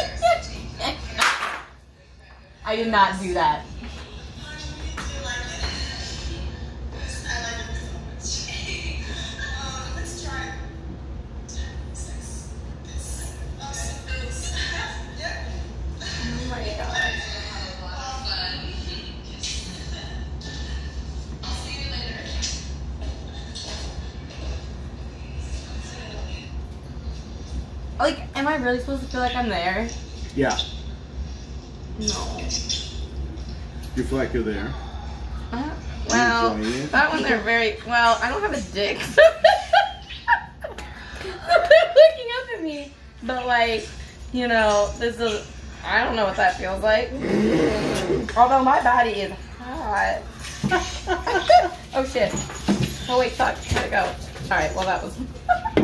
I did not do that. Oh my god. Like, am I really supposed to feel like I'm there? Yeah. No. You feel like you're there? Well, that one they're very, well, I don't have a dick. They're looking up at me. But like, you know, this is, I don't know what that feels like. Although my body is hot. Oh shit. Oh wait, fuck, gotta go. Alright, well that was...